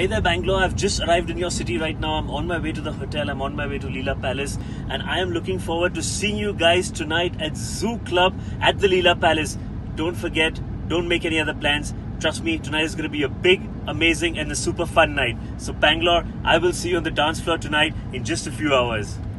Hey there Bangalore, I've just arrived in your city right now. I'm on my way to the hotel, I'm on my way to Leela Palace, and I am looking forward to seeing you guys tonight at Zoo Club at the Leela Palace. Don't forget, don't make any other plans. Trust me, tonight is going to be a big, amazing and a super fun night. So Bangalore, I will see you on the dance floor tonight in just a few hours.